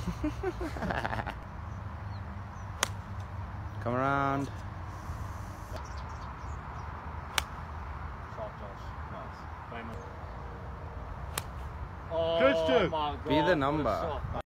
Come around. Oh, Good, Stu. my God, Be the what a number. shot.